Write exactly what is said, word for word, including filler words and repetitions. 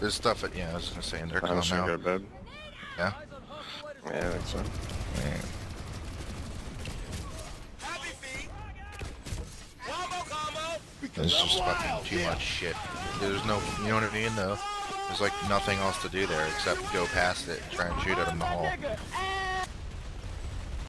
There's stuff at, yeah, I was gonna say, and they're I calm should now. go to bed. Yeah? Yeah, I think so. Man. There's just fucking too much shit. There's no, you know what I mean, though? There's like nothing else to do there except go past it and try and shoot at them in the hole.